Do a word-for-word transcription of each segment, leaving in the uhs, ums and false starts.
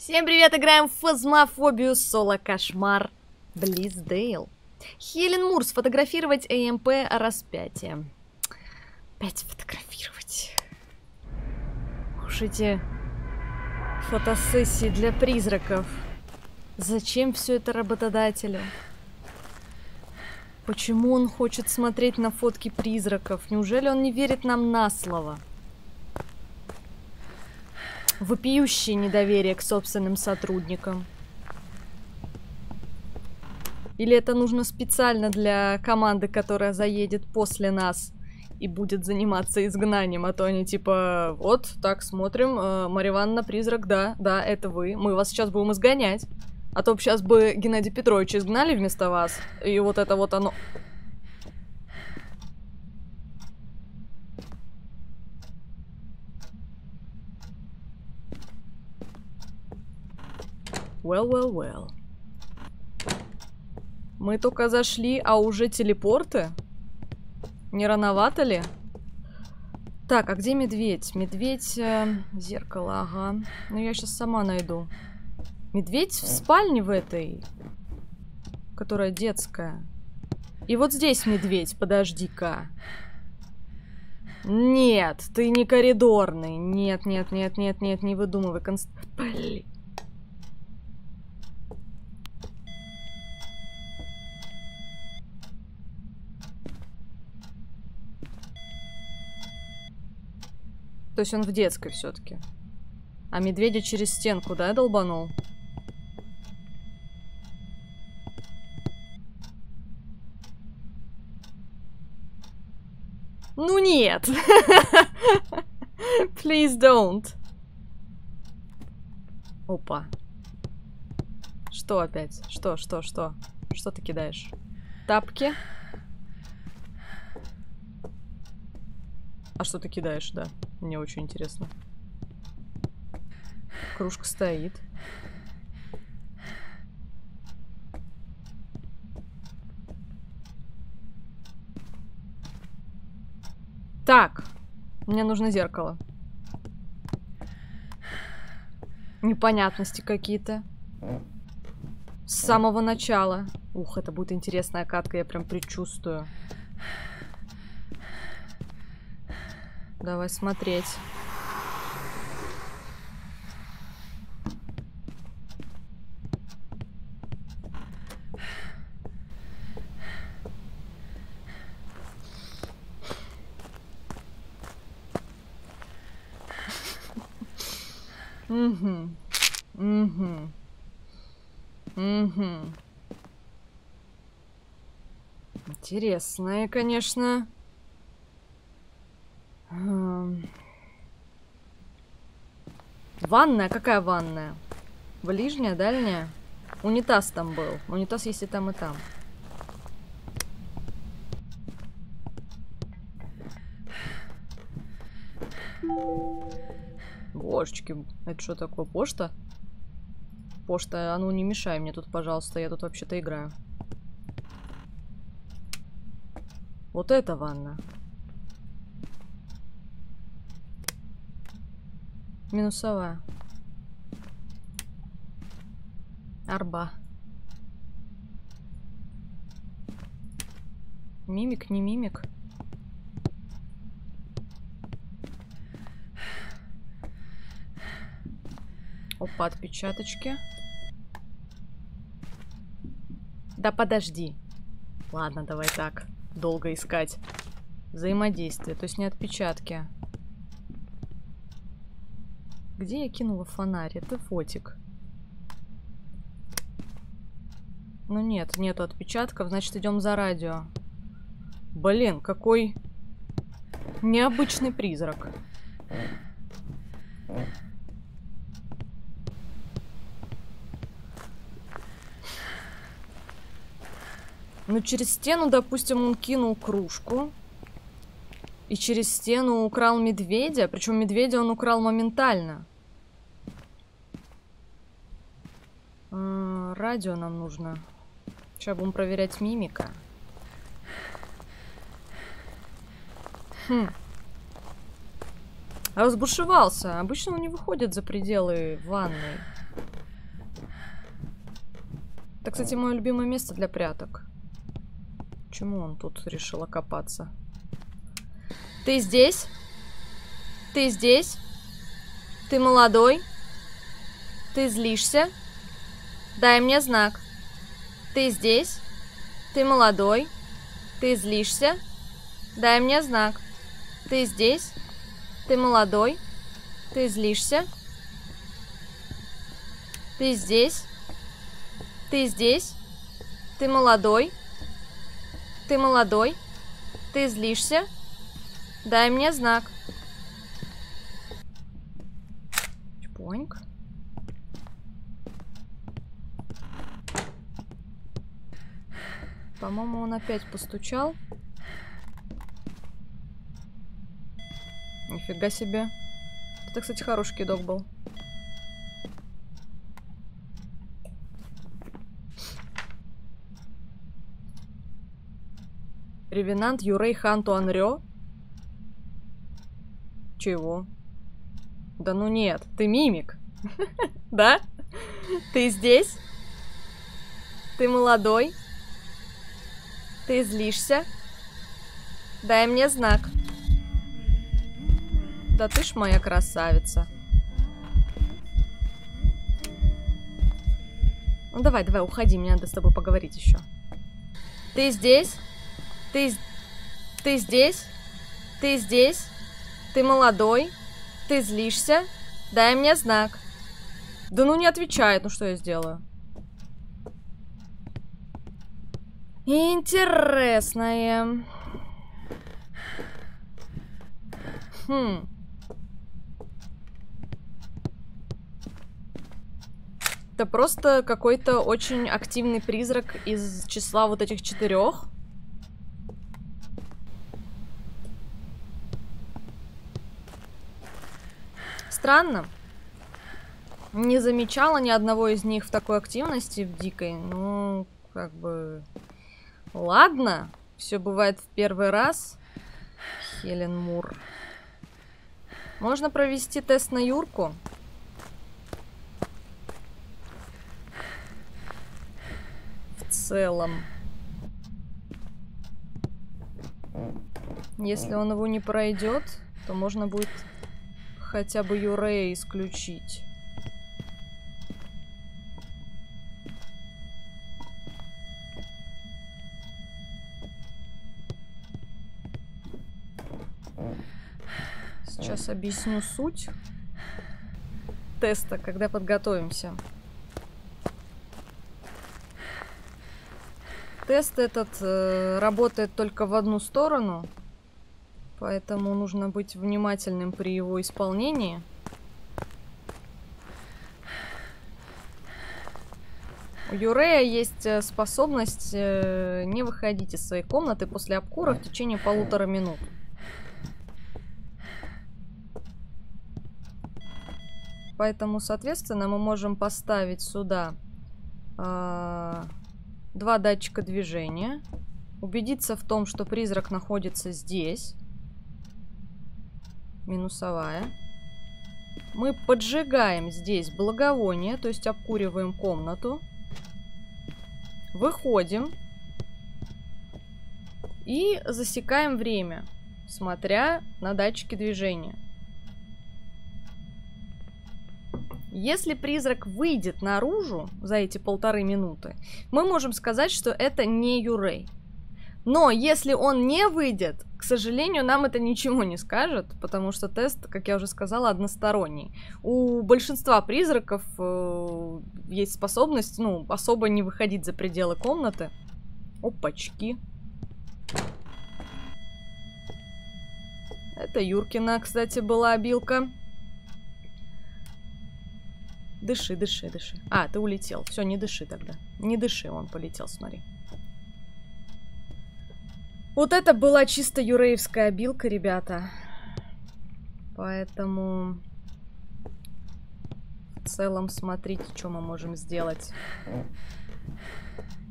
Всем привет, играем в Фазмофобию Соло Кошмар Близдейл. Хелен Мур, сфотографировать ЭМП распятие. Опять фотографировать. Уж эти фотосессии для призраков. Зачем все это работодателю? Почему он хочет смотреть на фотки призраков? Неужели он не верит нам на слово? Вопиющее недоверие к собственным сотрудникам. Или это нужно специально для команды, которая заедет после нас и будет заниматься изгнанием, а то они типа, вот, так, смотрим, э, Марья Ивановна, призрак, да, да, это вы, мы вас сейчас будем изгонять. А то бы сейчас бы Геннадия Петровича изгнали вместо вас, и вот это вот оно... Well, well, well. Мы только зашли, а уже телепорты? Не рановато ли? Так, а где медведь? Медведь... Э, зеркало, ага. Ну, я сейчас сама найду. Медведь в спальне в этой, которая детская. И вот здесь медведь, подожди-ка. Нет, ты не коридорный. Нет, нет, нет, нет, нет, не выдумывай. Конст... Блин. То есть он в детской все-таки. А медведя через стенку, да, долбанул? Ну нет! Please don't. Опа. Что опять? Что, что, что? Что ты кидаешь? Тапки? А что ты кидаешь, да? Мне очень интересно. Кружка стоит. Так. Мне нужно зеркало. Непонятности какие-то. С самого начала. Ух, это будет интересная катка, я прям предчувствую. Давай смотреть. Угу. Угу. Угу. Интересная, конечно. Ванная? Какая ванная? Ближняя, дальняя? Унитаз там был. Унитаз есть и там, и там. Божечки, это что такое? Почта? Почта, а ну не мешай мне тут, пожалуйста, я тут вообще-то играю. Вот это ванна. Минусовая. Арба. Мимик, не мимик. Опа, отпечаточки. Да подожди. Ладно, давай так. Долго искать. Взаимодействие, то есть не отпечатки. Где я кинула фонарь? Это фотик. Ну нет, нету отпечатков, значит идем за радио. Блин, какой необычный призрак. Ну через стену, допустим, он кинул кружку. И через стену украл медведя. Причем медведя он украл моментально. А, радио нам нужно. Сейчас будем проверять мимика. Хм. Разбушевался. Обычно он не выходит за пределы ванной. Это, кстати, мое любимое место для пряток. Почему он тут решил окопаться? Ты здесь? Ты здесь? Ты молодой? Ты злишься? Дай мне знак. Ты здесь? Ты молодой? Ты злишься? Дай мне знак. Ты здесь? Ты молодой? Ты злишься? Ты здесь? Ты здесь? Ты молодой? Ты молодой? Ты злишься? Дай мне знак. Чпоньк. По-моему, он опять постучал. Нифига себе. Это, кстати, хороший кидок был. Ревенант Юрей Ханту Анрё? Чего? Да ну нет, ты мимик. Да? Ты здесь? Ты молодой? Ты злишься? Дай мне знак. Да ты ж моя красавица. Ну давай, давай, уходи, мне надо с тобой поговорить еще. Ты здесь? Ты, ты здесь? Ты здесь? Ты молодой? Ты злишься? Дай мне знак. Да ну не отвечает, ну что я сделаю? Интересное. Хм. Это просто какой-то очень активный призрак из числа вот этих четырех. Странно. Не замечала ни одного из них в такой активности, в дикой. Ну, как бы... Ладно. Все бывает в первый раз. Хелен Мур. Можно провести тест на Юрку. В целом. Если он его не пройдет, то можно будет хотя бы Юрея исключить. Сейчас объясню суть теста, когда подготовимся. Тест этот э, работает только в одну сторону, поэтому нужно быть внимательным при его исполнении. У Юрея есть способность э, не выходить из своей комнаты после обкура в течение полутора минут. Поэтому, соответственно, мы можем поставить сюда э, два датчика движения. Убедиться в том, что призрак находится здесь. Минусовая. Мы поджигаем здесь благовоние, то есть обкуриваем комнату. Выходим. И засекаем время, смотря на датчики движения. Если призрак выйдет наружу за эти полторы минуты, мы можем сказать, что это не Юрей. Но если он не выйдет, к сожалению, нам это ничего не скажет, потому что тест, как я уже сказала, односторонний. У большинства призраков э, есть способность, ну, особо не выходить за пределы комнаты. Опачки. Это Юркина, кстати, была обилка. Дыши, дыши, дыши. А, ты улетел. Все, не дыши тогда. Не дыши, он полетел, смотри. Вот это была чисто юреевская обилка, ребята. Поэтому... В целом, смотрите, что мы можем сделать.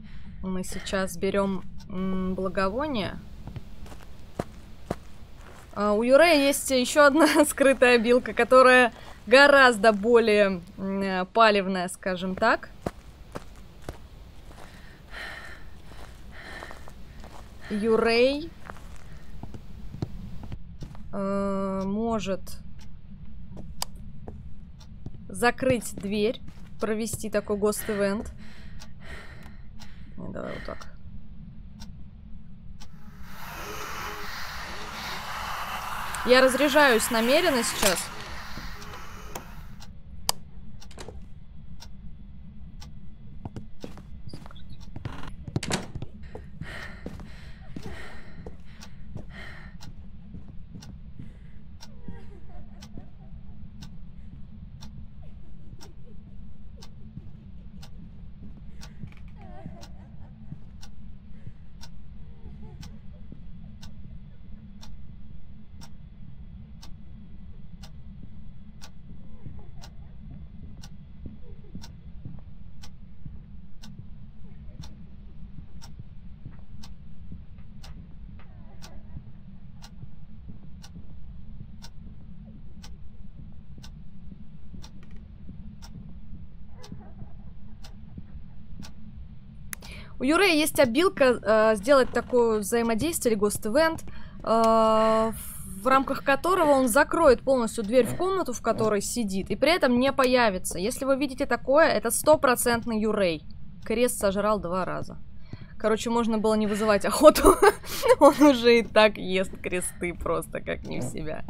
Мы сейчас берем благовоние. А, у Юрея есть еще одна скрытая обилка, которая гораздо более э, палевная, скажем так. Юрей э, может закрыть дверь, провести такой гост-ивент. Давай вот так. Я разряжаюсь намеренно сейчас. У Юрея есть обилка э, сделать такое взаимодействие или гост-ивент, э, в рамках которого он закроет полностью дверь в комнату, в которой сидит, и при этом не появится. Если вы видите такое, это стопроцентный Юрей. Крест сожрал два раза. Короче, можно было не вызывать охоту. Он уже и так ест кресты просто как не в себя.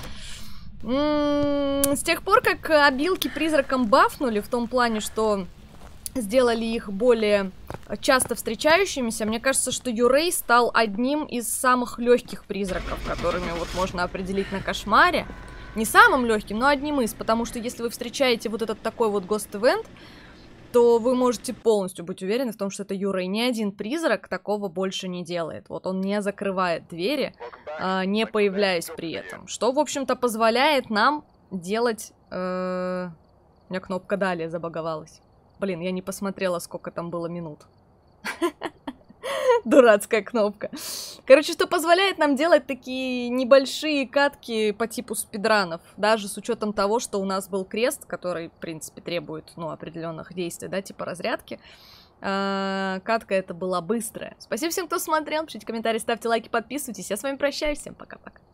С тех пор, как обилки призракам бафнули, в том плане, что сделали их более часто встречающимися, мне кажется, что Юрей стал одним из самых легких призраков, которыми вот можно определить на кошмаре. Не самым легким, но одним из, потому что если вы встречаете вот этот такой вот гост-ивент, то вы можете полностью быть уверены в том, что это Юрей. Ни один призрак такого больше не делает. Вот он не закрывает двери, а, не появляясь при этом. Что, в общем-то, позволяет нам делать... Э... У меня кнопка «Далее» забаговалась. Блин, я не посмотрела, сколько там было минут. Дурацкая кнопка. Короче, что позволяет нам делать такие небольшие катки по типу спидранов. Даже с учетом того, что у нас был крест, который, в принципе, требует, ну, определенных действий, да, типа разрядки. А, катка эта была быстрая. Спасибо всем, кто смотрел. Пишите комментарии, ставьте лайки, подписывайтесь. Я с вами прощаюсь. Всем пока-пока.